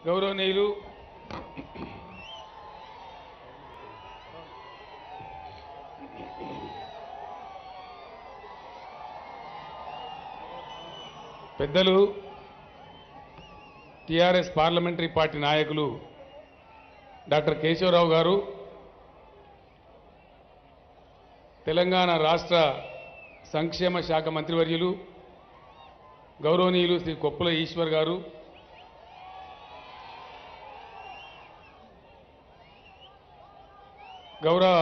గౌరవనీయులు పెద్దలు TRS parliamentary party నాయకులు డాక్టర్ కేశవరావు గారు, తెలంగాణ రాష్ట్ర సంక్షేమ శాఖ మంత్రివర్యులు గౌరవనీయులు శ్రీ కొప్పుల ఈశ్వర్ గారు, గౌరవ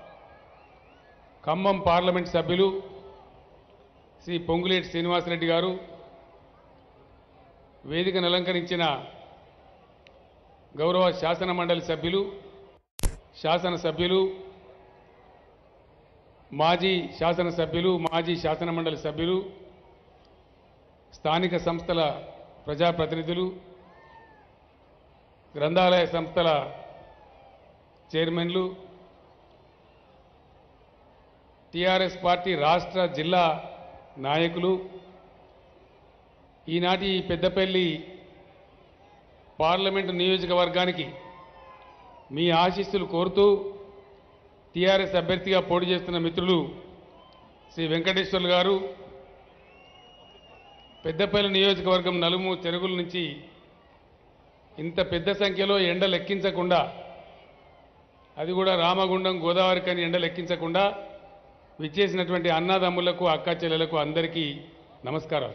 ఖమ్మం పార్లమెంట్ సభ్యులు శ్రీ పొంగులేటి శ్రీనివాస్ రెడ్డి గారు, వేదికను అలంకరించిన గౌరవ శాసన మండలి సభ్యులు, శాసనసభ్యులు, మాజీ శాసనసభ్యులు, మాజీ శాసన మండలి సభ్యులు, స్థానిక సంస్థల ప్రజాప్రతినిధులు, గ్రంథాలయ సంస్థల చైర్మన్లు, టిఆర్ఎస్ పార్టీ రాష్ట్ర జిల్లా నాయకులు, ఈనాటి పెద్దపల్లి పార్లమెంటు నియోజకవర్గానికి మీ ఆశీస్సులు కోరుతూ టిఆర్ఎస్ అభ్యర్థిగా పోటీ చేస్తున్న మిత్రులు శ్రీ వెంకటేశ్వర్లు గారు, పెద్దపల్లి నియోజకవర్గం నలుమూల చెరుగుల నుంచి ఇంత పెద్ద సంఖ్యలో ఎండ లెక్కించకుండా, అది కూడా రామగుండం గోదావరి కని ఎండ లెక్కించకుండా విచ్చేసినటువంటి అన్నదమ్ములకు, అక్క చెల్లెలకు అందరికీ నమస్కారాలు.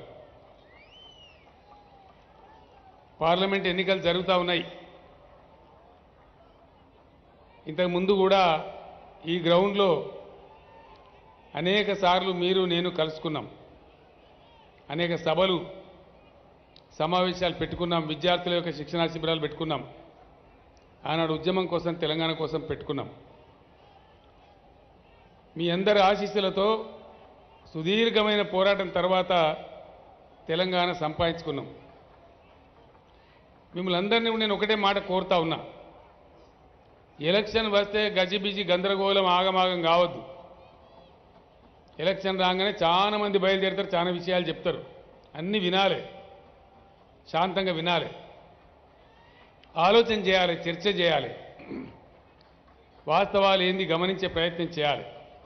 పార్లమెంట్ ఎన్నికలు జరుగుతూ ఉన్నాయి. ఇంతకుముందు కూడా ఈ గ్రౌండ్లో అనేక సార్లు మీరు నేను కలుసుకున్నాం, అనేక సభలు సమావేశాలు పెట్టుకున్నాం, విద్యార్థుల యొక్క శిక్షణా శిబిరాలు పెట్టుకున్నాం, ఆనాడు ఉద్యమం కోసం తెలంగాణ కోసం పెట్టుకున్నాం. మీ అందరి ఆశీస్సులతో సుదీర్ఘమైన పోరాటం తర్వాత తెలంగాణ సంపాదించుకున్నాం. మిమ్మల్ని అందరినీ నేను ఒకటే మాట కోరుతా ఉన్నా, ఎలక్షన్ వస్తే గజిబిజి గందరగోళం ఆగమాగం కావద్దు. ఎలక్షన్ రాగానే చాలా మంది బయలుదేరుతారు, చాలా విషయాలు చెప్తారు, అన్నీ వినాలి, శాంతంగా వినాలి, ఆలోచన చేయాలి, చర్చ చేయాలి, వాస్తవాలు ఏంది గమనించే ప్రయత్నం చేయాలి.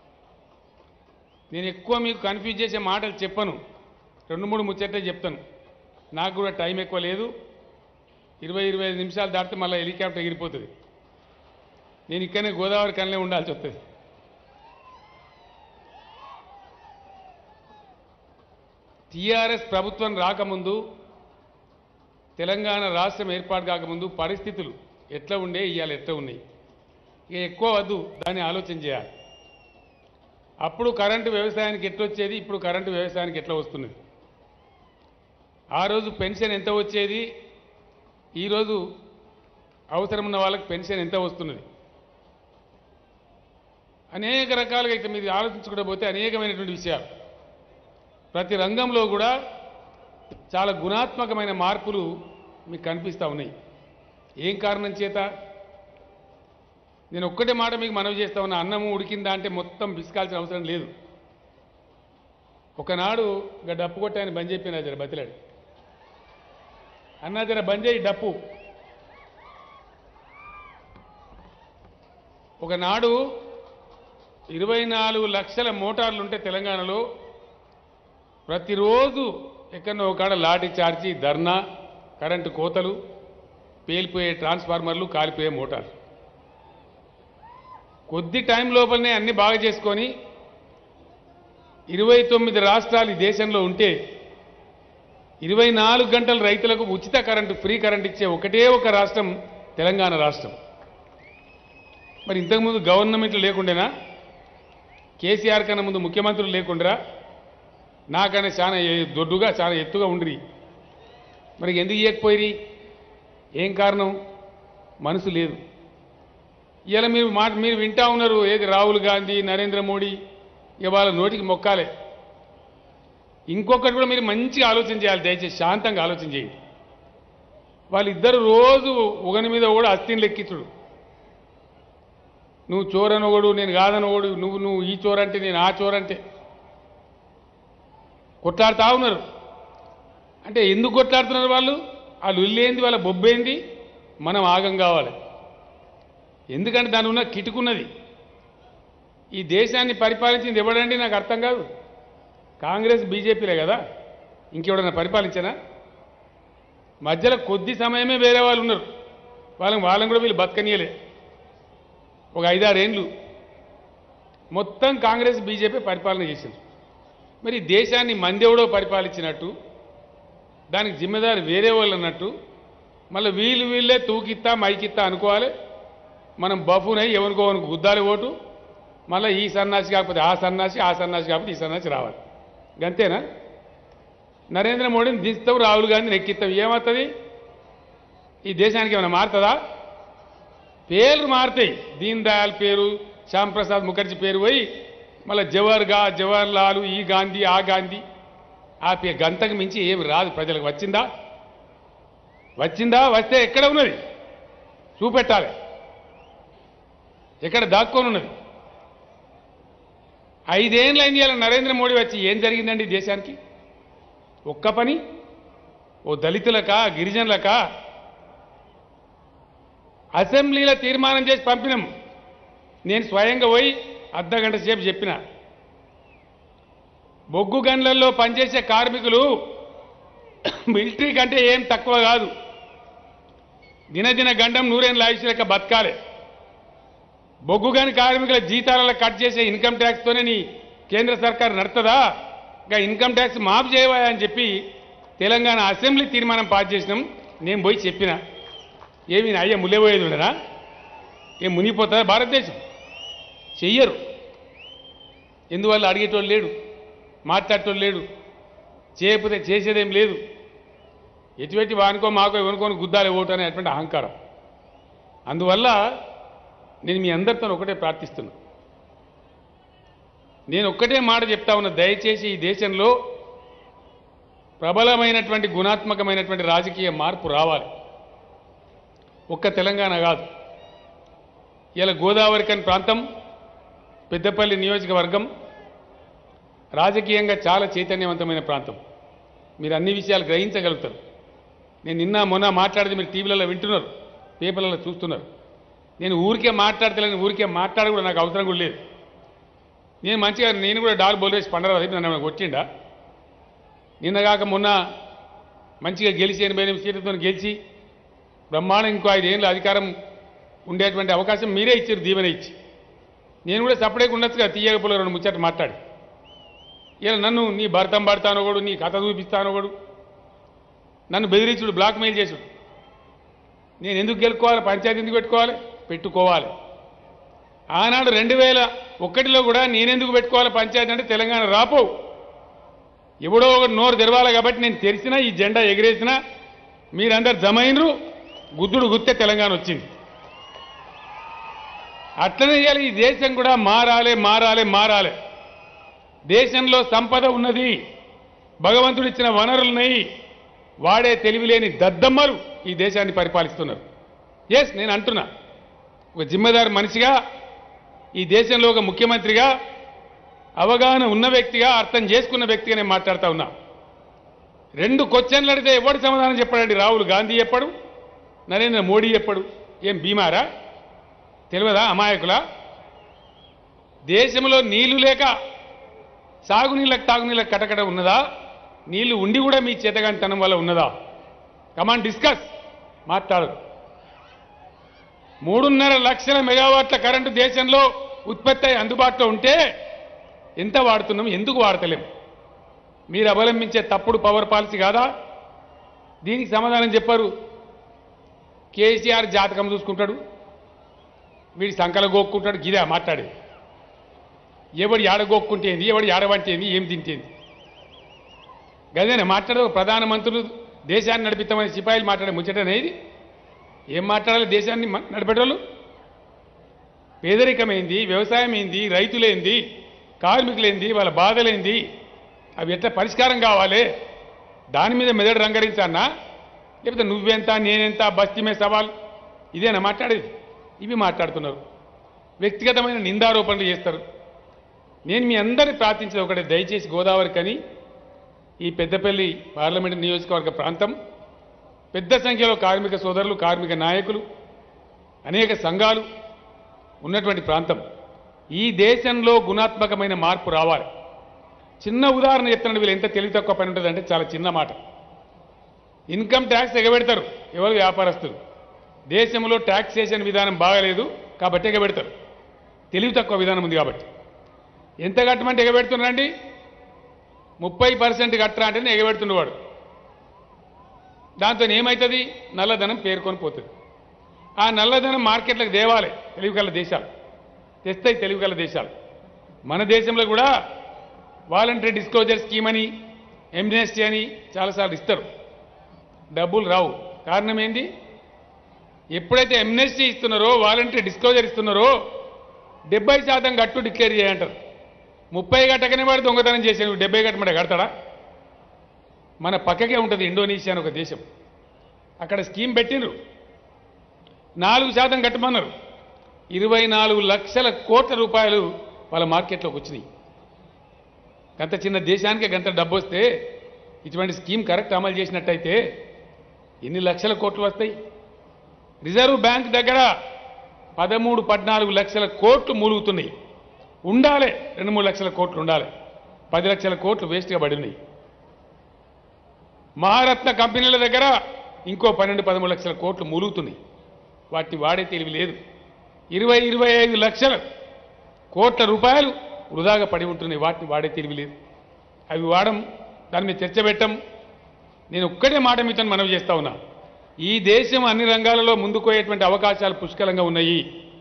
నేను ఎక్కువ మీకు కన్ఫ్యూజ్ చేసే మాటలు చెప్పను, 2-3 ముచ్చట్లే చెప్తాను. నాకు కూడా టైం ఎక్కువ లేదు, 20-25 నిమిషాలు దాటితే మళ్ళీ హెలికాప్టర్ ఎగిరిపోతుంది. నేను ఇక్కడనే గోదావరి కనిలో ఉండాల్సి వస్తుంది. టీఆర్ఎస్ ప్రభుత్వం రాకముందు, తెలంగాణ రాష్ట్రం ఏర్పాటు కాకముందు పరిస్థితులు ఎట్లా ఉండే, ఇవాళ ఎట్లా ఉన్నాయి, ఇక ఎక్కువ వద్దు, దాన్ని ఆలోచన చేయాలి. అప్పుడు కరెంటు వ్యవసాయానికి ఎట్లా వచ్చేది, ఇప్పుడు కరెంటు వ్యవసాయానికి ఎట్లా వస్తున్నది, ఆ రోజు పెన్షన్ ఎంత వచ్చేది, ఈరోజు అవసరం ఉన్న వాళ్ళకి పెన్షన్ ఎంత వస్తున్నది, అనేక రకాలుగా ఇక మీరు ఆలోచించుకుంటూ పోతే అనేకమైనటువంటి విషయాలు, ప్రతి రంగంలో కూడా చాలా గుణాత్మకమైన మార్పులు మీకు కనిపిస్తూ ఉన్నాయి. ఏం కారణం చేత? నేను ఒక్కటే మాట మీకు మనవి చేస్తా ఉన్నా, అన్నము ఉడికిందా అంటే మొత్తం పిసుకాల్సిన అవసరం లేదు. ఒకనాడు ఇక డప్పు కొట్టాయని బంద్ చెప్పిన జర బతిలాడు, అన్నా జర బంద్ చేయి డప్పు. ఒకనాడు 24 లక్షల మోటార్లు ఉంటే తెలంగాణలో ప్రతిరోజు ఎక్కడో ఒకడ లాఠీ చార్జీ, ధర్నా, కరెంటు కోతలు, పేలిపోయే ట్రాన్స్ఫార్మర్లు, కాలిపోయే మోటార్లు. కొద్ది టైం లోపలనే అన్ని బాగా చేసుకొని 29 రాష్ట్రాలు ఈ దేశంలో ఉంటే 24 గంటలు రైతులకు ఉచిత కరెంటు, ఫ్రీ కరెంట్ ఇచ్చే ఒకటే ఒక రాష్ట్రం తెలంగాణ రాష్ట్రం. మరి ఇంతకుముందు గవర్నమెంట్లు లేకుండేనా? కేసీఆర్ కన్నా ముందు ముఖ్యమంత్రులు లేకుండరా? నాకన్నా చాలా దొడ్డుగా చాలా ఎత్తుగా ఉండ్రి, మరి ఎందుకు ఇవ్వకపోయిరి? ఏం కారణం? మనసు లేదు. ఇలా మీరు వింటా ఉన్నారు, ఏది రాహుల్ గాంధీ, నరేంద్ర మోడీ, ఇక వాళ్ళ నోటికి మొక్కాలే. ఇంకొకటి కూడా మీరు మంచిగా ఆలోచన చేయాలి, దయచేసి శాంతంగా ఆలోచన చేయండి. వాళ్ళిద్దరు రోజు ఒకని మీద కూడా అస్థిని లెక్కించుడు, నువ్వు చోరనొకడు, నేను కాదనొకడు, నువ్వు ఈ చోరంటే నేను ఆ చోరంటే కొట్లాడుతూ ఉన్నారు. అంటే ఎందుకు కొట్లాడుతున్నారు వాళ్ళు? ఆ లుల్లేంది వాళ్ళ బొబ్బేంది మనం ఆగం కావాలి. ఎందుకంటే దాని ఉన్న కిటుకున్నది. ఈ దేశాన్ని పరిపాలించింది ఎవడండి నాకు అర్థం కాదు. కాంగ్రెస్ బీజేపీలే కదా, ఇంకెవడన్నా పరిపాలించనా? మధ్యలో కొద్ది సమయమే వేరే వాళ్ళు ఉన్నారు, వాళ్ళని కూడా వీళ్ళు బతకనీయలే. ఒక 5-6 ఏళ్ళు మొత్తం కాంగ్రెస్ బీజేపీ పరిపాలన చేసింది. మరి దేశాన్ని మందెవడో పరిపాలించినట్టు, దానికి జిమ్మెదారు వేరే వాళ్ళు అన్నట్టు, మళ్ళీ వీళ్ళే తూకిత్తా మైకిత్తా అనుకోవాలి. మనం బఫూనై ఎవరికో గుద్దాలి ఓటు, మళ్ళీ ఈ సన్నాసి కాకపోతే ఆ సన్నాసి, ఆ సన్నాసి కాకపోతే ఈ సన్నాసి రావాలి. గంతేనా? నరేంద్ర మోడీని దిస్తావు, రాహుల్ గాంధీని ఎక్కిస్తావు, ఏమవుతుంది? ఈ దేశానికి ఏమైనా మారుతుందా? పేర్లు మారుతాయి. దీన్ దయాళ్ పేరు, శ్యామ్ ప్రసాద్ ముఖర్జీ పేరు పోయి మళ్ళీ జవహర్ లాల్, ఈ గాంధీ ఆ గాంధీ, ఆ గంతకు మించి ఏమి రాదు. ప్రజలకు వచ్చిందా? వస్తే ఎక్కడ ఉన్నది చూపెట్టాలి, ఎక్కడ దాక్కొని ఉన్నది? 5 ఏళ్ళు అయింది ఇలా నరేంద్ర మోడీ వచ్చి. ఏం జరిగిందండి దేశానికి? ఒక్క పని? ఓ దళితులకా గిరిజనులకా? అసెంబ్లీలో తీర్మానం చేసి పంపినాం. నేను స్వయంగా పోయి అర్ధగంట సేపు చెప్పిన, బొగ్గు గన్లలో పనిచేసే కార్మికులు మిలిటరీ కంటే ఏం తక్కువ కాదు. దినదిన గండం నూరేళ్ళ ఆయుష్ లెక్క బతకాలి. బొగ్గు గని కార్మికుల జీతాలలో కట్ చేసే ఇన్కమ్ ట్యాక్స్తోనే నీ కేంద్ర సర్కారు నడుతుందా? ఇంకా ఇన్కమ్ ట్యాక్స్ మాఫ్ చేయవా అని చెప్పి తెలంగాణ అసెంబ్లీ తీర్మానం పాస్ చేసినాం. నేను పోయి చెప్పిన, ఏమి అయ్యా ములేపోయేది ఉండనా? ఏం మునిగిపోతుందా భారతదేశం? చెయ్యరు. ఎందువల్ల? అడిగేటోళ్ళు లేడు, మాట్లాడేటోళ్ళు లేడు, చేయకపోతే చేసేదేం లేదు. ఎటువంటి వానుకో మాకో ఎవనుకోని గుద్దాలి ఓటు అనేటువంటి అహంకారం. అందువల్ల నేను మీ అందరితో ఒకటే ప్రార్థిస్తున్నా, నేను ఒక్కటే మాట చెప్తా ఉన్నా, దయచేసి ఈ దేశంలో ప్రబలమైనటువంటి గుణాత్మకమైనటువంటి రాజకీయ మార్పు రావాలి. ఒక్క తెలంగాణ కాదు, ఇలా గోదావరి కని ప్రాంతం, పెద్దపల్లి నియోజకవర్గం రాజకీయంగా చాలా చైతన్యవంతమైన ప్రాంతం. మీరు అన్ని విషయాలు గ్రహించగలుగుతారు. నేను నిన్న మొన్న మాట్లాడితే మీరు టీవీలలో వింటున్నారు, పేపర్లలో చూస్తున్నారు. నేను ఊరికే మాట్లాడతలేను, ఊరికే మాట్లాడ కూడా నాకు అవసరం కూడా లేదు. నేను కూడా డాల్ బోల్వేసి పండరాదు నన్ను కొట్టిండా? నిన్నగాక మొన్న మంచిగా గెలిచి 88 సీట్లతో గెలిచి బ్రహ్మాండం ఇంకో 5 ఏళ్ళు అధికారం ఉండేటువంటి అవకాశం మీరే ఇచ్చారు, దీవెన ఇచ్చి. నేను కూడా సపరేట్గా ఉండొచ్చుగా, తీయకపోలే 2 ముచ్చట్లు మాట్లాడి. ఇలా నన్ను నీ భర్తం పడతానోగడు, నీ కథ చూపిస్తానోగడు, నన్ను బెదిరించుడు, బ్లాక్మెయిల్ చేసుడు. నేను ఎందుకు గెలుకోవాలి? పంచాయతీ ఎందుకు పెట్టుకోవాలి? ఆనాడు 2001లో కూడా నేనెందుకు పెట్టుకోవాలి పంచాయతీ అంటే తెలంగాణ రాపో, ఎవడో ఒకటి నోరు తెరవాలి కాబట్టి నేను తెరిచినా, ఈ జెండా ఎగిరేసినా, మీరందరు జమైనరు, గుద్దుడు గుత్తే తెలంగాణ వచ్చింది. అట్లనే ఇవ్వాలి. ఈ దేశం కూడా మారాలి. దేశంలో సంపద ఉన్నది, భగవంతుడు ఇచ్చిన వనరులున్నాయి, వాడే తెలివిలేని దద్దమ్మలు ఈ దేశాన్ని పరిపాలిస్తున్నారు. ఎస్, నేను అంటున్నా, ఒక జిమ్మెదారు మనిషిగా, ఈ దేశంలో ఒక ముఖ్యమంత్రిగా, అవగాహన ఉన్న వ్యక్తిగా, అర్థం చేసుకున్న వ్యక్తిగా నేను మాట్లాడుతూ ఉన్నా. 2 క్వశ్చన్లు అడిగితే ఎవడు సమాధానం చెప్పాడండి? రాహుల్ గాంధీ చెప్పడు, నరేంద్ర మోడీ చెప్పడు. ఏం బీమారా? తెలియదా? అమాయకులా? దేశంలో నీళ్లు లేక సాగునీళ్ళకి తాగునీళ్ళకి కటకట ఉన్నదా? నీళ్లు ఉండి కూడా మీ చేతగానితనం వల్ల ఉన్నదా? కమాన్ డిస్కస్, మాట్లాడదు. 3.5 లక్షల మెగావాట్ల కరెంటు దేశంలో ఉత్పత్తి అయి అందుబాటులో ఉంటే ఎంత వాడుతున్నాం? ఎందుకు వాడతలేం? మీరు అవలంబించే తప్పుడు పవర్ పాలసీ కాదా? దీనికి సమాధానం చెప్పారు. కేసీఆర్ జాతకం చూసుకుంటాడు, వీడి సంకల గోక్కుంటాడు, గిదా మాట్లాడేది. ఎవడు ఏడగోక్కుంటేంది, ఎవడు ఏడవంటేంది, ఏం తింటేంది, గదేనా మాట్లాడదు. ప్రధానమంత్రులు దేశాన్ని నడిపిస్తామని సిపాయిలు మాట్లాడే ముచ్చటనేది. ఏం మాట్లాడాలి? దేశాన్ని నడిపేటోళ్ళు పేదరికమైంది, వ్యవసాయం ఏంది, రైతులేంది, కార్మికులేంది, వాళ్ళ బాధలేంది, అవి ఎట్లా పరిష్కారం కావాలి? దాని మీద మెదడు రంగరించానా? లేకపోతే నువ్వెంత నేనెంత బస్తీమే సవాల్, ఇదేనా మాట్లాడేది? ఇవి మాట్లాడుతున్నారు. వ్యక్తిగతమైన నిందారోపణలు చేస్తారు. నేను మీ అందరినీ ప్రార్థించేది ఒకటే, దయచేసి గోదావరి కని ఈ పెద్దపల్లి పార్లమెంటు నియోజకవర్గ ప్రాంతం పెద్ద సంఖ్యలో కార్మిక సోదరులు, కార్మిక నాయకులు, అనేక సంఘాలు ఉన్నటువంటి ప్రాంతం. ఈ దేశంలో గుణాత్మకమైన మార్పు రావాలి. చిన్న ఉదాహరణ చెప్తున్నాడు. వీళ్ళు ఎంత తెలివి తక్కువ పని ఉంటుందంటే చాలా చిన్న మాట. ఇన్కమ్ ట్యాక్స్ ఎగబెడతారు ఎవరు? వ్యాపారస్తులు. దేశంలో ట్యాక్సేషన్ విధానం బాగలేదు కాబట్టి ఎగబెడతారు. తెలివి తక్కువ విధానం ఉంది కాబట్టి. ఎంత కట్టమంటే ఎగబెడుతున్నారండి? 30% కట్టరా అంటేనే ఎగబెడుతున్నవాడు. దాంతో ఏమవుతుంది? నల్లధనం పేరుకొని పోతుంది. ఆ నల్లధనం మార్కెట్లకు దేవాలి తెలివికల దేశాలు, తెస్తాయి తెలివికల దేశాలు. మన దేశంలో కూడా వాలంటరీ డిస్క్లోజర్ స్కీమ్ అని, ఎమ్నెస్టీ అని చాలాసార్లు ఇస్తారు, డబ్బులు రావు. కారణం ఏంది? ఎప్పుడైతే ఎమ్నెస్టీ ఇస్తున్నారో, వాలంటరీ డిస్క్లోజర్ ఇస్తున్నారో 70% గట్టు డిక్లేర్ చేయంటారు. 30 గట్టకనే వాడు దొంగతనం చేసాడు, 70 గట్టమంటే కడతాడా? మన పక్కకే ఉంటుంది ఇండోనేషియా అని ఒక దేశం. అక్కడ స్కీమ్ పెట్టినరు, 4% కట్టమన్నారు. 24 లక్షల కోట్ల రూపాయలు వాళ్ళ మార్కెట్లోకి వచ్చినాయి. గంత చిన్న దేశానికి గంత డబ్బు వస్తే ఇటువంటి స్కీమ్ కరెక్ట్ అమలు చేసినట్టయితే ఎన్ని లక్షల కోట్లు వస్తాయి? రిజర్వ్ బ్యాంక్ దగ్గర 13-14 లక్షల కోట్లు మూలుగుతున్నాయి. ఉండాలి 2-3 లక్షల కోట్లు ఉండాలి. 10 లక్షల కోట్లు వేస్ట్గా పడినాయి. మహారత్న కంపెనీల దగ్గర ఇంకో 12-13 లక్షల కోట్లు మూలుగుతున్నాయి. వాటిని వాడే తెలివి లేదు. 20-25 లక్షల కోట్ల రూపాయలు వృధాగా పడి ఉంటున్నాయి. వాటిని వాడే తెలివి లేదు. అవి వాడం, దాని మీద చర్చ పెట్టం. నేను ఒక్కటే మాట మీతో మనవి చేస్తా ఉన్నా. ఈ దేశం అన్ని రంగాలలో ముందుకోయేటువంటి అవకాశాలు పుష్కలంగా ఉన్నాయి.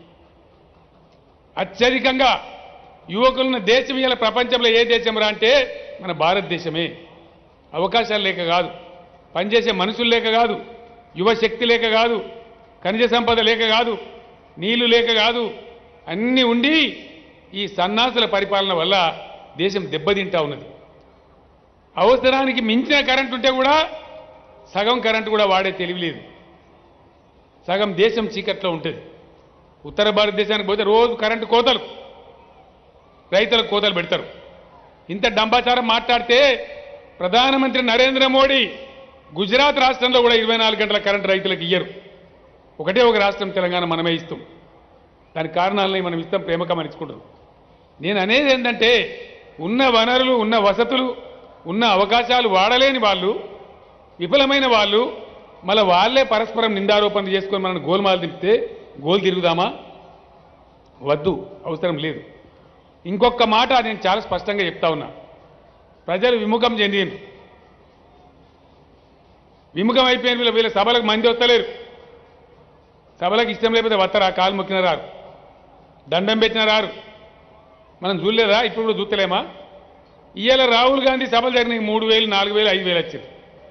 అత్యధికంగా యువకులున్న దేశం ఇవాళ ప్రపంచంలో ఏ దేశం రా అంటే మన భారతదేశమే. అవకాశాలు లేక కాదు, పనిచేసే మనుషులు లేక కాదు, యువశక్తి లేక కాదు, ఖనిజ సంపద లేక కాదు, నీళ్లు లేక కాదు, అన్నీ ఉండి ఈ సన్నాసుల పరిపాలన వల్ల దేశం దెబ్బతింటా ఉన్నది. అవసరానికి మించిన కరెంటు ఉంటే కూడా సగం కరెంటు కూడా వాడే తెలివి లేదు. సగం దేశం చీకట్లో ఉంటుంది. ఉత్తర భారతదేశానికి పోతే రోజు కరెంటు కోతలు, రైతులకు కోతలు పెడతారు. ఇంత డంబాచారం మాట్లాడితే ప్రధానమంత్రి నరేంద్ర మోడీ గుజరాత్ రాష్ట్రంలో కూడా 24 గంటల కరెంటు రైతులకు ఇయ్యరు. ఒకటే ఒక రాష్ట్రం తెలంగాణ మనమే ఇస్తాం. దానికి కారణాలని మనం ఇస్తాం, ప్రేమకమని ఇచ్చుకుంటాం. నేను అనేది ఏంటంటే ఉన్న వనరులు, ఉన్న వసతులు, ఉన్న అవకాశాలు వాడలేని వాళ్ళు, విఫలమైన వాళ్ళు మళ్ళీ వాళ్ళే పరస్పరం నిందారోపణలు చేసుకొని మనల్ని గోల్మాలు తిప్పితే గోల్ తిరుగుదామా? వద్దు, అవసరం లేదు. ఇంకొక మాట నేను చాలా స్పష్టంగా చెప్తా ఉన్నా. ప్రజలు విముఖం చెందిండ్రు. విముఖం అయిపోయిన వీళ్ళ సభలకు మంది వస్తలేరు. సభలకు ఇష్టం లేకపోతే వత్తరా? కాలు మొక్కిన రారు, దండం పెట్టిన రారు. మనం చూడలేదా? ఇప్పుడు కూడా చూస్తలేమా? ఇవాళ రాహుల్ గాంధీ సభలు జరిగినాయి. 3,000, 4,000, 5,000 వచ్చింది.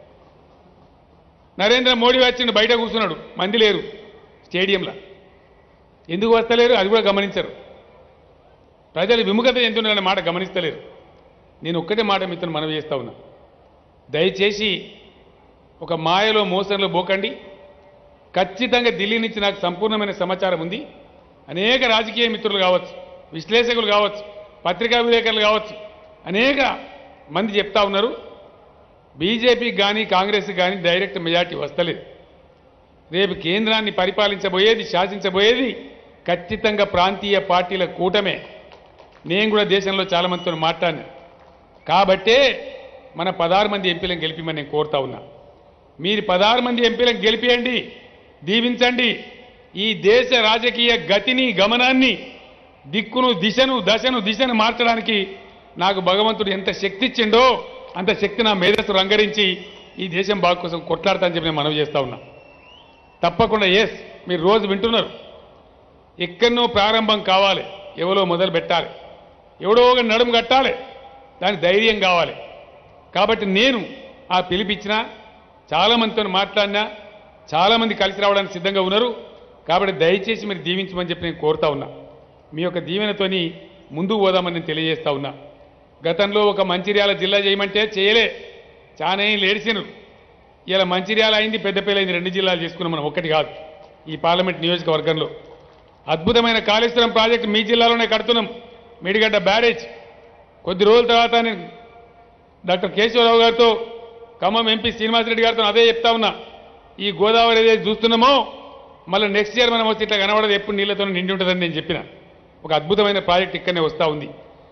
నరేంద్ర మోడీ వచ్చిండు, బయట కూర్చున్నాడు, మంది లేరు స్టేడియంలో. ఎందుకు వస్తలేరు? అది కూడా గమనించరు. ప్రజలు విముఖత చెందుతున్నారనే మాట గమనిస్తలేరు. నేను ఒక్కటే మాట మీతో మనవి చేస్తా ఉన్నా. దయచేసి ఒక మాయలో, మోసంలో పోకండి. ఖచ్చితంగా ఢిల్లీ నుంచి నాకు సంపూర్ణమైన సమాచారం ఉంది. అనేక రాజకీయ మిత్రులు కావచ్చు, విశ్లేషకులు కావచ్చు, పత్రికా విలేకరులు కావచ్చు, అనేక మంది చెప్తా ఉన్నారు బీజేపీకి కానీ కాంగ్రెస్కి కానీ డైరెక్ట్ మెజార్టీ వస్తలేదు. రేపు కేంద్రాన్ని పరిపాలించబోయేది, శాసించబోయేది ఖచ్చితంగా ప్రాంతీయ పార్టీల కూటమే. నేను కూడా దేశంలో చాలా మందితో మాట్లాడినా. కాబట్టే మన 16 మంది ఎంపీలను గెలిపిమని నేను కోరుతా ఉన్నా. మీరు 16 మంది ఎంపీలను గెలిపియండి, దీవించండి. ఈ దేశ రాజకీయ గతిని, గమనాన్ని, దిక్కును, దిశను మార్చడానికి నాకు భగవంతుడు ఎంత శక్తి ఇచ్చిండో అంత శక్తి నా మేధస్సు రంగరించి ఈ దేశం బాగు కోసం కొట్లాడతా అని చెప్పి నేను మనవి చేస్తా ఉన్నా. తప్పకుండా మీరు రోజు వింటున్నారు. ఎక్కడనో ప్రారంభం కావాలి, ఎవరో మొదలు పెట్టాలి, ఎవడో ఒక నడుము కట్టాలి, దానికి ధైర్యం కావాలి. కాబట్టి నేను ఆ పిలిపించినా, చాలామందితో మాట్లాడినా, చాలామంది కలిసి రావడానికి సిద్ధంగా ఉన్నారు. కాబట్టి దయచేసి మీరు దీవించమని చెప్పి నేను కోరుతా ఉన్నా. మీ యొక్క దీవెనతోని ముందుకు పోదామని నేను తెలియజేస్తా ఉన్నా. గతంలో ఒక మంచిర్యాల జిల్లా చేయమంటే చేయలే, చాలా ఏడ్చినారు. ఇలా మంచిర్యాల అయింది, పెద్దపల్లి అయింది, 2 జిల్లాలు చేసుకున్నాం మనం, ఒక్కటి కాదు. ఈ పార్లమెంట్ నియోజకవర్గంలో అద్భుతమైన కాళేశ్వరం ప్రాజెక్టు మీ జిల్లాలోనే కడుతున్నాం. మేడిగడ్డ బ్యారేజ్. కొద్ది రోజుల తర్వాత నేను డాక్టర్ కేశవరావు గారితో, ఖమ్మం ఎంపీ శ్రీనివాస్ రెడ్డి గారితో అదే చెప్తా ఉన్నా. ఈ గోదావరి ఏదైతే చూస్తున్నామో మళ్ళీ నెక్స్ట్ ఇయర్ మనం వచ్చి ఇట్లా కనబడదు, ఎప్పుడు నీళ్లతో నిండి ఉంటుందని నేను చెప్పిన. ఒక అద్భుతమైన ప్రాజెక్ట్ ఇక్కడనే వస్తూ ఉంది.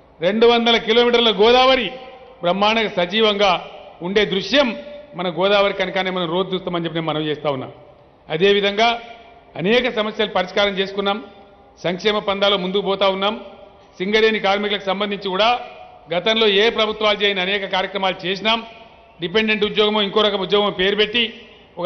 200 కిలోమీటర్ల గోదావరి బ్రహ్మాండంగా సజీవంగా ఉండే దృశ్యం మన గోదావరి కనుకనే మనం రోజు చూస్తామని చెప్పి నేను మనవి చేస్తా ఉన్నా. అదేవిధంగా అనేక సమస్యలు పరిష్కారం చేసుకున్నాం, సంక్షేమ పందాలో ముందుకు పోతా ఉన్నాం. సింగరేణి కార్మికులకు సంబంధించి కూడా గతంలో ఏ ప్రభుత్వాలు చేయని అనేక కార్యక్రమాలు చేసినాం. డిపెండెంట్ ఉద్యోగమో ఇంకో రకం ఉద్యోగమో పేరు పెట్టి ఒక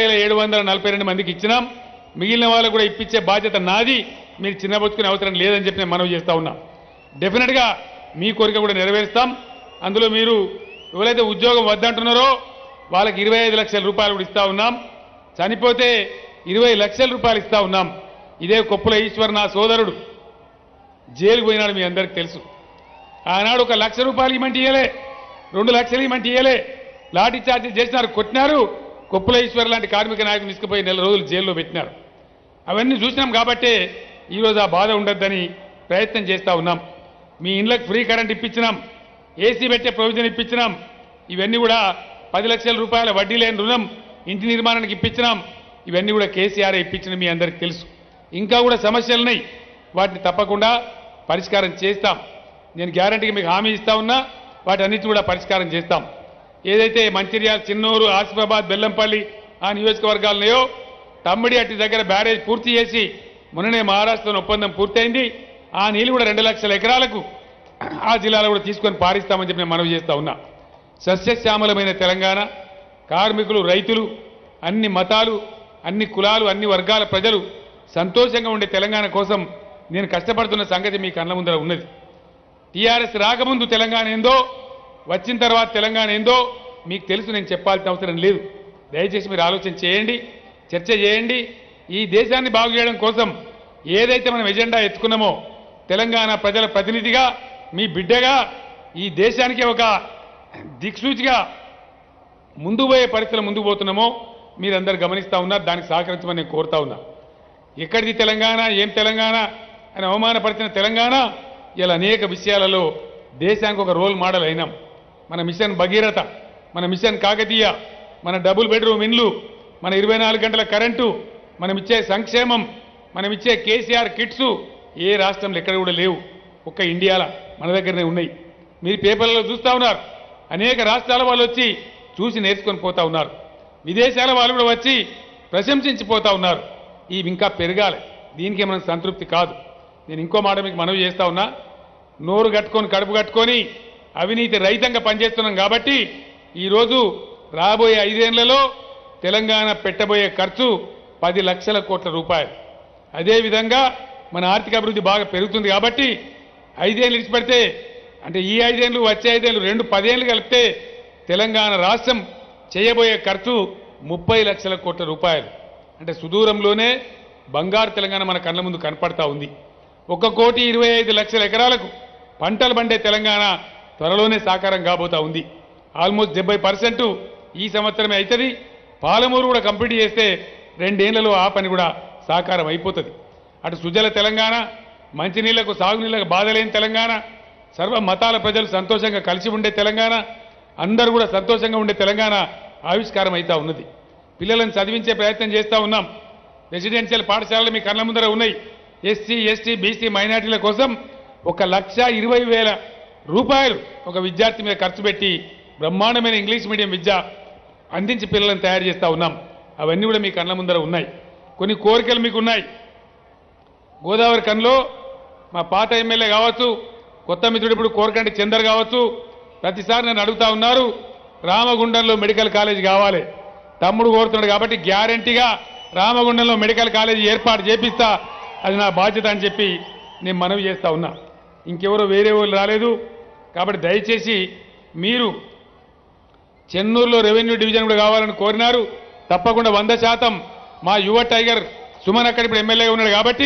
6,742 మందికి ఇచ్చినాం. మిగిలిన వాళ్ళకు కూడా ఇప్పించే బాధ్యత నాది, మీరు చిన్నబుచ్చుకునే అవసరం లేదని చెప్పి నేను మనవి చేస్తా ఉన్నా. డెఫినెట్గా మీ కోరిక కూడా నెరవేరుస్తాం. అందులో మీరు ఎవరైతే ఉద్యోగం వద్దంటున్నారో వాళ్ళకి 25 లక్షల రూపాయలు కూడా ఇస్తా ఉన్నాం. చనిపోతే 20 లక్షల రూపాయలు ఇస్తా ఉన్నాం. ఇదే కొప్పుల ఈశ్వర్ నా సోదరుడు జైలుకు పోయినాడు, మీ అందరికీ తెలుసు. ఆనాడు 1 లక్ష రూపాయలు ఇవ్వమంటే ఇయ్యలే, 2 లక్షలు ఇవ్వమంటే ఇయ్యలే, లాఠీ చార్జీ చేసినారు, కొట్టినారు. కొప్పుల ఈశ్వర్ లాంటి కార్మిక నాయకులు తీసుకుపోయి 4 రోజులు జైల్లో పెట్టినారు. అవన్నీ చూసినాం కాబట్టే ఈరోజు ఆ బాధ ఉండొద్దని ప్రయత్నం చేస్తూ ఉన్నాం. మీ ఇండ్లకు ఫ్రీ కరెంట్ ఇప్పించినాం, ఏసీ పెట్టే ప్రొవిజన్ ఇప్పించినాం. ఇవన్నీ కూడా 10 లక్షల రూపాయల వడ్డీ లేని రుణం ఇంటి నిర్మాణానికి ఇప్పించినాం. ఇవన్నీ కూడా కేసీఆర్ ఇప్పించిన మీ అందరికీ తెలుసు. ఇంకా కూడా సమస్యలున్నాయి, వాటిని తప్పకుండా పరిష్కారం చేస్తాం. నేను గ్యారంటీగా మీకు హామీ ఇస్తా ఉన్నా, వాటన్నిటిని కూడా పరిష్కారం చేస్తాం. ఏదైతే మంచిర్యాల, చిన్నూరు, ఆసిఫాబాద్, బెల్లంపల్లి ఆ నియోజకవర్గాలున్నాయో తమ్మిడి అట్టి దగ్గర బ్యారేజ్ పూర్తి చేసి మొన్ననే మహారాష్ట్రలో ఒప్పందం పూర్తయింది. ఆ నీళ్లు కూడా 2 లక్షల ఎకరాలకు ఆ జిల్లాలో కూడా తీసుకొని పారిస్తామని చెప్పి నేను మనవి చేస్తా ఉన్నా. సస్యశ్యామలమైన తెలంగాణ, కార్మికులు, రైతులు, అన్ని మతాలు, అన్ని కులాలు, అన్ని వర్గాల ప్రజలు సంతోషంగా ఉండే తెలంగాణ కోసం నేను కష్టపడుతున్న సంగతి మీ కళ్ళ ముందర ఉన్నది. టీఆర్ఎస్ రాకముందు తెలంగాణ ఏందో, వచ్చిన తర్వాత తెలంగాణ ఏందో మీకు తెలుసు, నేను చెప్పాల్సిన అవసరం లేదు. దయచేసి మీరు ఆలోచన చేయండి, చర్చ చేయండి. ఈ దేశాన్ని బాగు చేయడం కోసం ఏదైతే మనం ఎజెండా ఎత్తుకున్నామో, తెలంగాణ ప్రజల ప్రతినిధిగా, మీ బిడ్డగా ఈ దేశానికి ఒక దిక్సూచిగా ముందు పోయే పరిస్థితులు ముందుకు పోతున్నామో మీరందరూ గమనిస్తూ ఉన్నారు. దానికి సహకరించమని నేను కోరుతా ఉన్నా. ఎక్కడిది తెలంగాణ, ఏం తెలంగాణ అని అవమానపరిచిన తెలంగాణ ఇలా అనేక విషయాలలో దేశానికి ఒక రోల్ మోడల్ అయినాం. మన మిషన్ భగీరథ, మన మిషన్ కాకతీయ, మన డబుల్ బెడ్రూమ్ ఇండ్లు, మన 24 గంటల కరెంటు, మనమిచ్చే సంక్షేమం, మనమిచ్చే కేసీఆర్ కిట్స్ ఏ రాష్ట్రంలో ఎక్కడ కూడా లేవు. ఒక్క ఇండియాలో మన దగ్గరనే ఉన్నాయి. మీరు పేపర్లలో చూస్తూ ఉన్నారు. అనేక రాష్ట్రాల వాళ్ళు వచ్చి చూసి నేర్చుకొని పోతా ఉన్నారు. విదేశాల వాళ్ళు కూడా వచ్చి ప్రశంసించిపోతా ఉన్నారు. ఇవి ఇంకా పెరగాలి, దీనికి మనం సంతృప్తి కాదు. నేను ఇంకో మాట మీకు మనవి చేస్తా ఉన్నా. నోరు కట్టుకొని, కడుపు కట్టుకొని అవినీతి రహితంగా పనిచేస్తున్నాం కాబట్టి ఈరోజు రాబోయే 5 ఏళ్లలో తెలంగాణ పెట్టబోయే ఖర్చు 10 లక్షల కోట్ల రూపాయలు. అదేవిధంగా మన ఆర్థిక అభివృద్ధి బాగా పెరుగుతుంది కాబట్టి 5 ఏళ్ళు ఇచ్చిపెడితే, అంటే ఈ 5 ఏళ్ళు వచ్చే 5 ఏళ్ళు 10 ఏళ్ళు కలిపితే తెలంగాణ రాష్ట్రం చేయబోయే ఖర్చు 30 లక్షల కోట్ల రూపాయలు. అంటే సుదూరంలోనే బంగారు తెలంగాణ మన కళ్ళ ముందు కనపడతా ఉంది. 1,25,00,000 ఎకరాలకు పంటలు పండే తెలంగాణ త్వరలోనే సాకారం కాబోతా ఉంది. ఆల్మోస్ట్ 70% ఈ సంవత్సరమే అవుతుంది. పాలమూరు కూడా కంప్లీట్ చేస్తే 2 ఏళ్లలో ఆ పని కూడా సాకారం అయిపోతుంది. అటు సుజల తెలంగాణ, మంచినీళ్లకు, సాగునీళ్లకు బాధలేని తెలంగాణ, సర్వ మతాల ప్రజలు సంతోషంగా కలిసి ఉండే తెలంగాణ, అందరూ కూడా సంతోషంగా ఉండే తెలంగాణ ఆవిష్కారం అవుతా ఉన్నది. పిల్లలను చదివించే ప్రయత్నం చేస్తూ ఉన్నాం. రెసిడెన్షియల్ పాఠశాలలు మీ కళ్ళ ముందర ఉన్నాయి. ఎస్సీ, ఎస్టీ, బీసీ, మైనార్టీల కోసం 1,20,000 రూపాయలు ఒక విద్యార్థి మీద ఖర్చు పెట్టి బ్రహ్మాండమైన ఇంగ్లీష్ మీడియం విద్య అందించి పిల్లలను తయారు చేస్తూ ఉన్నాం. అవన్నీ కూడా మీ కళ్ళ ముందర ఉన్నాయి. కొన్ని కోరికలు మీకు ఉన్నాయి. గోదావరి కన్లో మా పాత ఎమ్మెల్యే కావచ్చు, కొత్త మిత్రుడు ఇప్పుడు కోరకంటి చందర్ కావచ్చు, ప్రతిసారి నన్ను అడుగుతా ఉన్నారు, రామగుండంలో మెడికల్ కాలేజ్ కావాలి. తమ్ముడు కోరుతున్నాడు కాబట్టి గ్యారంటీగా రామగుండంలో మెడికల్ కాలేజీ ఏర్పాటు చేపిస్తా, అది నా బాధ్యత అని చెప్పి నేను మనవి చేస్తా ఉన్నా. ఇంకెవరో వేరే వాళ్ళు రాలేదు కాబట్టి దయచేసి మీరు చెన్నూరులో రెవెన్యూ డివిజన్ కూడా కావాలని కోరినారు. తప్పకుండా 100% మా యువ టైగర్ సుమన్ అక్కడ ఇప్పుడు ఎమ్మెల్యేగా ఉన్నాడు కాబట్టి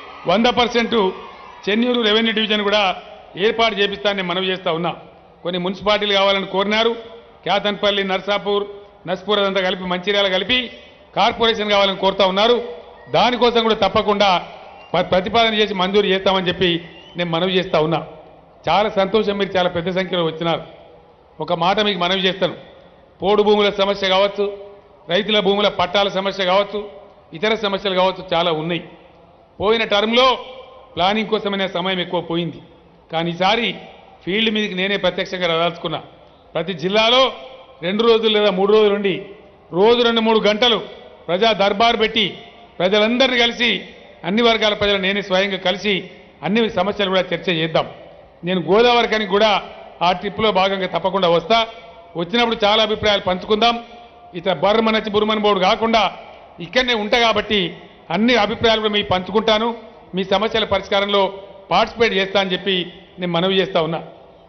100% చెన్నూరు రెవెన్యూ డివిజన్ కూడా ఏర్పాటు చేపిస్తానని నేను మనవి చేస్తా ఉన్నా. కొన్ని మున్సిపాలిటీలు కావాలని కోరినారు. క్యాతన్పల్లి, నర్సాపూర్, నస్పూర్ అదంతా కలిపి మంచిర్యాల కలిపి కార్పొరేషన్ కావాలని కోరుతా ఉన్నారు. దానికోసం కూడా తప్పకుండా ప్రతిపాదన చేసి మంజూరు చేస్తామని చెప్పి నేను మనవి చేస్తా ఉన్నా. చాలా సంతోషం, మీరు చాలా పెద్ద సంఖ్యలో వచ్చినారు. ఒక మాట మీకు మనవి చేస్తాను. పోడు భూముల సమస్య కావచ్చు, రైతుల భూముల పట్టాల సమస్య కావచ్చు, ఇతర సమస్యలు కావచ్చు, చాలా ఉన్నాయి. పోయిన టర్మ్లో ప్లానింగ్ కోసమైనా సమయం ఎక్కువ పోయింది. కానీ ఈసారి ఫీల్డ్ మీదకి నేనే ప్రత్యక్షంగా రాదాల్చుకున్నా. ప్రతి జిల్లాలో 2 రోజులు లేదా 3 రోజులు ఉండి రోజు 2-3 గంటలు ప్రజా దర్బార్ పెట్టి ప్రజలందరినీ కలిసి అన్ని వర్గాల ప్రజలు నేనే స్వయంగా కలిసి అన్ని సమస్యలు కూడా చర్చ చేద్దాం. నేను గోదావరికని కూడా ఆ ట్రిప్లో భాగంగా తప్పకుండా వస్తా. వచ్చినప్పుడు చాలా అభిప్రాయాలు పంచుకుందాం. ఇట్లా బర్మనచ్చి బుర్మన్ బోర్డు కాకుండా ఇక్కడనే ఉంటా కాబట్టి అన్ని అభిప్రాయాలు కూడా మీకు పంచుకుంటాను. మీ సమస్యల పరిష్కారంలో పార్టిసిపేట్ చేస్తా అని చెప్పి నేను మనవి చేస్తా ఉన్నా.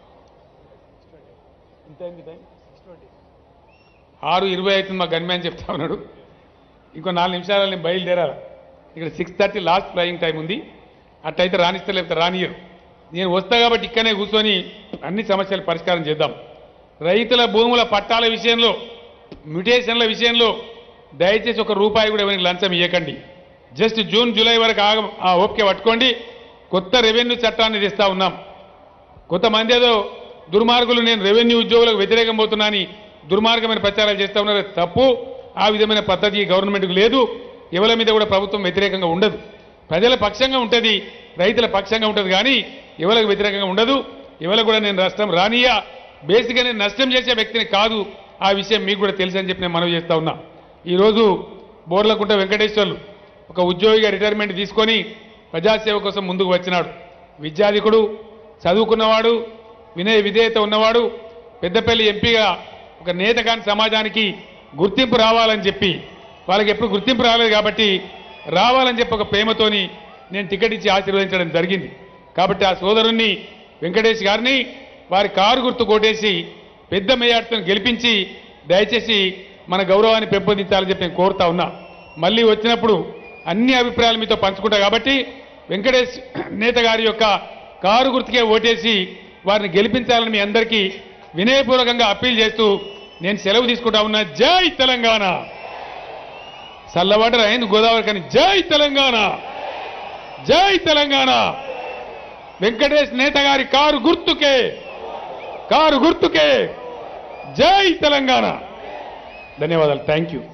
6:20 అవుతుంది మా గన్మ్యాన్ చెప్తా ఉన్నాడు. ఇంకో 4 నిమిషాలు నేను బయలుదేరాలి. ఇక్కడ 6:30 లాస్ట్ ఫ్లయింగ్ టైం ఉంది. అట్లయితే రాణిస్తే లేకపోతే రానియరు. నేను వస్తా కాబట్టి ఇక్కడనే కూర్చొని అన్ని సమస్యలు పరిష్కారం చేద్దాం. రైతుల భూముల పట్టాల విషయంలో, మ్యుటేషన్ల విషయంలో దయచేసి ₹1 కూడా ఎవరికి లంచం ఇవ్వకండి. జస్ట్ జూన్ జూలై వరకు ఆ ఓపిక పట్టుకోండి. కొత్త రెవెన్యూ చట్టాన్ని తెస్తా ఉన్నాం. కొంతమంది ఏదో దుర్మార్గులు నేను రెవెన్యూ ఉద్యోగులకు వ్యతిరేకం పోతున్నాని దుర్మార్గమైన ప్రచారాలు చేస్తూ ఉన్నారు. తప్పు. ఆ విధమైన పద్ధతి గవర్నమెంట్కు లేదు. ఎవరి మీద కూడా ప్రభుత్వం వ్యతిరేకంగా ఉండదు. ప్రజల పక్షంగా ఉంటుంది, రైతుల పక్షంగా ఉంటుంది. కానీ ఎవరికి వ్యతిరేకంగా ఉండదు. ఎవరికి కూడా నేను నష్టం రానియా. బేసిక్గా నేను నష్టం చేసే వ్యక్తిని కాదు. ఆ విషయం మీకు కూడా తెలుసు అని చెప్పి నేను మనవి చేస్తా ఉన్నా. ఈరోజు బోర్లకుంట వెంకటేశ్వర్లు ఒక ఉద్యోగిగా రిటైర్మెంట్ తీసుకొని ప్రజాసేవ కోసం ముందుకు వచ్చినాడు. విద్యాధికుడు, చదువుకున్నవాడు, వినయ విధేయత ఉన్నవాడు. పెద్దపల్లి ఎంపీగా ఒక నేత కాని సమాజానికి గుర్తింపు రావాలని చెప్పి, వాళ్ళకి ఎప్పుడు గుర్తింపు రాలేదు కాబట్టి రావాలని చెప్పి ఒక ప్రేమతోని నేను టికెట్ ఇచ్చి ఆశీర్వదించడం జరిగింది. కాబట్టి ఆ సోదరుణ్ణి వెంకటేష్ గారిని వారి కారు గుర్తు కొట్టేసి పెద్ద మేయార్తో గెలిపించి దయచేసి మన గౌరవాన్ని పెంపొందించాలని చెప్పి నేను కోరుతా ఉన్నా. మళ్ళీ వచ్చినప్పుడు అన్ని అభిప్రాయాలు మీతో పంచుకుంటా కాబట్టి వెంకటేష్ నేత గారి యొక్క కారు గుర్తుకే ఓటేసి వారిని గెలిపించాలని మీ అందరికీ వినయపూర్వకంగా అప్పీల్ చేస్తూ నేను సెలవు తీసుకుంటా ఉన్నా. జై తెలంగాణ. చల్లవాటర్ అయింది గోదావరి కానీ జై తెలంగాణ, జై తెలంగాణ. వెంకటేష్ నేత గారి కారు గుర్తుకే, కారు గుర్తుకే జై తెలంగాణ. ధన్యవాదాలు. Thank you.